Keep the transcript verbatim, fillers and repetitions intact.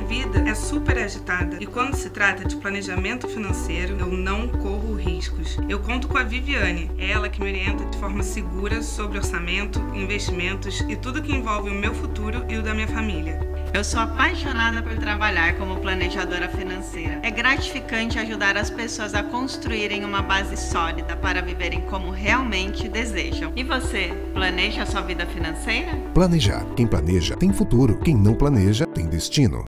vida é super agitada e quando se trata de planejamento financeiro, eu não corro riscos. Eu conto com a Viviane, é ela que me orienta de forma segura sobre orçamento, investimentos e tudo que envolve o meu futuro e o da minha família. Eu sou apaixonada por trabalhar como planejadora financeira. É gratificante ajudar as pessoas a construírem uma base sólida para viverem como realmente desejam. E você, planeja a sua vida financeira? Planejar. Quem planeja tem futuro. Quem não planeja tem destino.